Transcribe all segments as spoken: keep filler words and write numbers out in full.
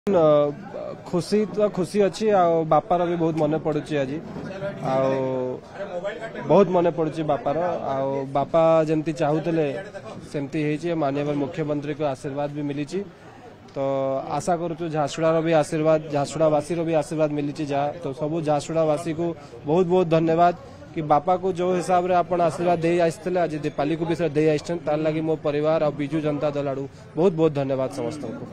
खुशी तो खुशी अच्छी आ बापार भी बहुत मन पड़ुची आज आ बहुत मन पड़ुची बापार आ बापा जमती चाहूले सेमती है माननीय मुख्यमंत्री को आशीर्वाद भी मिली तो आशा करूँ झारसुड़ा भी आशीर्वाद झारसुड़ावासी भी आशीर्वाद मिली जा तो सब झारसुड़ावासी को बहुत बहुत धन्यवाद कि बापा को जो हिसाब रे आपण आशीर्वाद दे आसते आज दीपाली को भी दे आसन तार लगी मो परिवार और बिजु जनता दल आड़ू बहुत बहुत धन्यवाद समस्त को।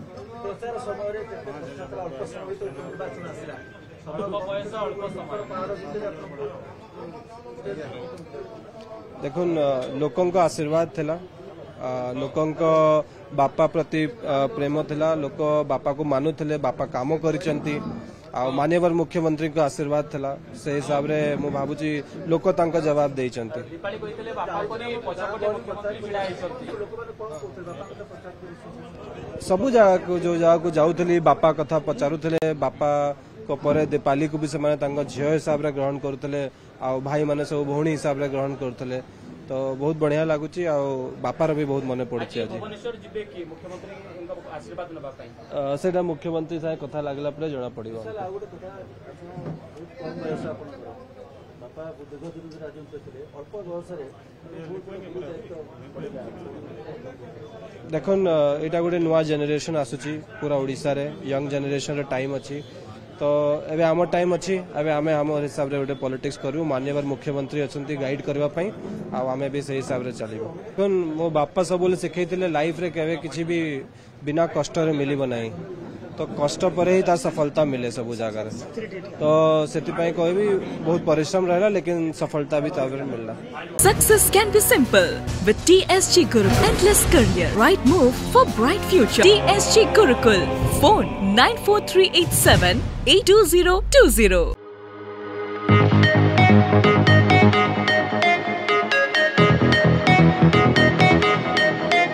देखुन लोकों का आशीर्वाद थिला लोकों को बापा प्रति प्रेम थिला लोक बापा को मानुले बापा काम करिसेंती आ माननीय मुख्यमंत्री का आशीर्वाद थिला से हिसाब रे मु भाबुची लोक तांका जवाब देइचंती। सबु जगह को जो जगह को जाउथली बापा कथा पचारुथले बापा को परे दीपाली को भी से माने तांका झियो हिसाब रे ग्रहण करुथले आ भाई माने सब भौणी हिसाब रे ग्रहण करुथले तो बहुत बढ़िया लागुची आ बापार भी बहुत मन पड़ुची आज सेटा मुख्यमंत्री साहे कथा लागला परे जणा पड़िबो। देखन एटा गोटे नुआ जेनेरेशन आसुची पूरा ओडिसा रे यंग जेनेरेशन रे टाइम अच्छी तो एबे आम टाइम अच्छी एबे आमे आम हिसाब रे गोटे पॉलिटिक्स करू माननीय मुख्यमंत्री अछंती गाइड करबा पई आ आमे भी सही हिसाब रे चलिबो। कोन मो बापा सब बोले सिखैतिले लाइफ रे केबे किछि भी बिना कष्ट रे मिलिबो नाही तो कष्ट पर ही ता सफलता मिले सब जगह तो सेति पई कहबी बहुत परिश्रम रहला लेकिन सफलता भी ताबर मिलला। Success can be simple with T S G Gurukul. Endless career, right move for bright future. T S G Gurukul. Phone nine four three eight seven eight two zero two zero.